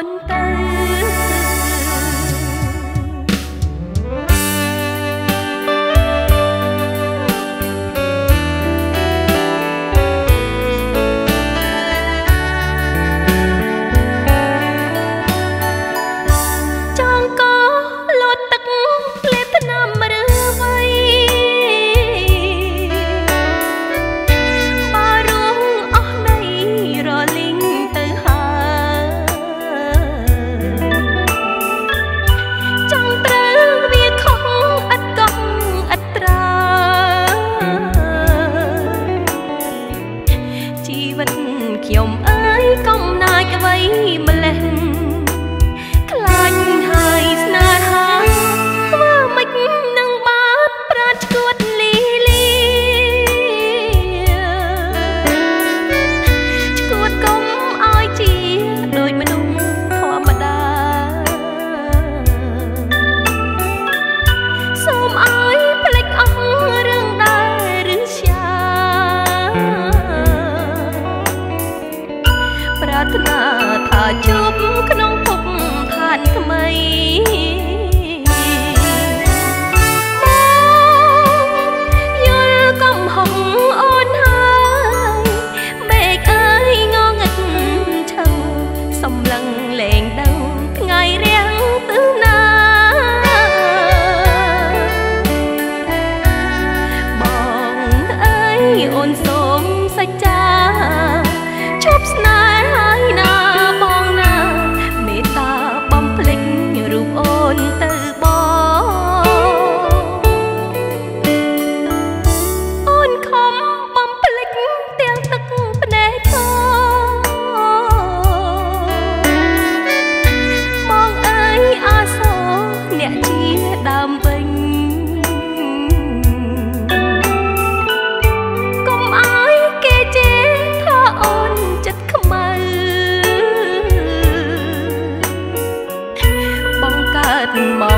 นเตอខ្ញុំអើយកុំណាចអ្វីម្លេះខ្លាញ់ហើយស្នេហាធ្វើមិននឹងបាត់ប្រាជ្រួតលីលាឈួតកុំឲ្យជាដូចមនុស្សធម្មតាសូមឲ្យភ្លេចអស់រឿងដែលឬស្យាប្រាថ្នាថាជួបក្នុងភពឋានថ្មីយល់កំហុសអូនហើយមេឃអើយងងឹតឈឹងសំឡឹងលែងដឹងថ្ងៃរាំងទិសណាបងអើយអូនសូមសច្ចាជប់ស្នេហ៍ហើយណាបងណាមេត្តាបំភ្លេចរូបអូនទៅបងអូនខំបំភ្លេចទាំងទឹកភ្នែកធំបងអើយអាសូរអ្នកជាដើមវិញកុំឲ្យគេជេរថាអូនចិត្តខ្មៅបងកើតមក